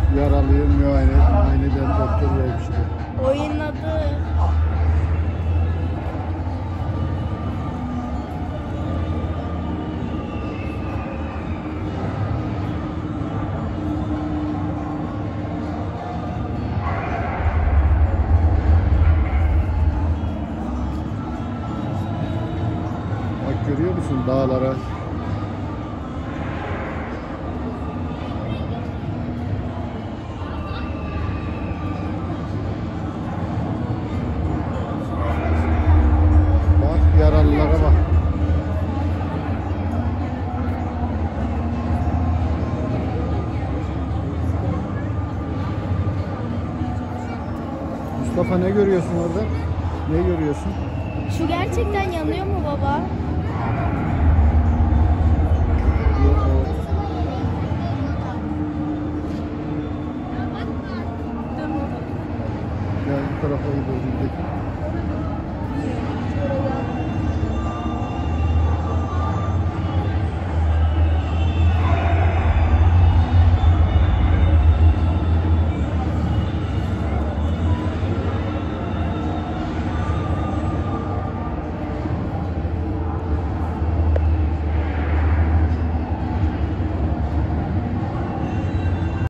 Yaralıyı muayeneden doktor ve hemşire. Oynadı. Bak görüyor musun dağlara? Bak yaralılara bak. Mustafa ne görüyorsun orada? Ne görüyorsun? Şu gerçekten yanıyor mu baba? Yok, o gel bu tarafa gidelim.